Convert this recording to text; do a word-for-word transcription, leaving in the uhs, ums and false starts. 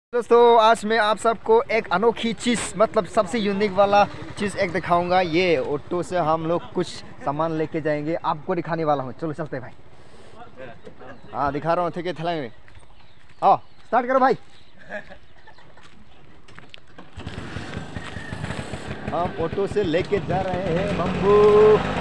दोस्तों आज मैं आप सबको एक अनोखी चीज़ मतलब सबसे यूनिक वाला चीज़ एक दिखाऊंगा। ये ऑटो से हम लोग कुछ सामान लेके जाएंगे, आपको दिखाने वाला हूँ। चलो चलते भाई। हाँ दिखा रहा हूँ, ठीक है थैलेंगे। आओ स्टार्ट करो भाई। हम ऑटो से लेके जा रहे हैं बम्बू।